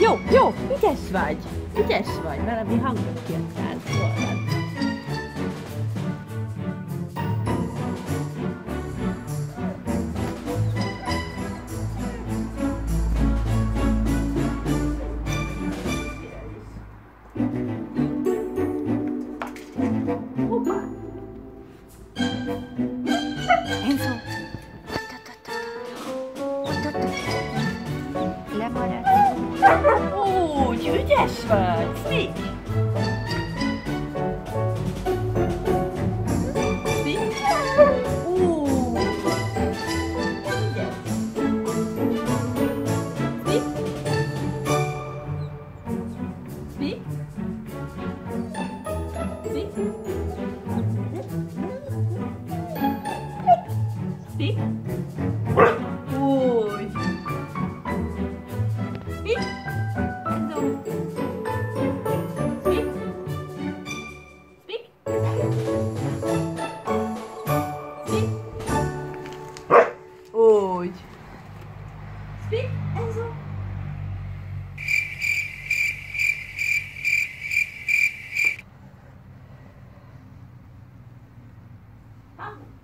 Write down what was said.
Jó, jó, ügyes vagy. Ügyes vagy, valami hangot kiadtál. Jól van. Hoppá! Enzo! Lemaradsz. Úgy, ügyes vagy. Sneak. Sneak. Úgy. Ügyes. Sneak. Sneak. Sneak. Sneak. Úgy. Sneak. Enzo. Sneak. Sneak. Sneak. Úgy. Sneak, Enzo. Ah.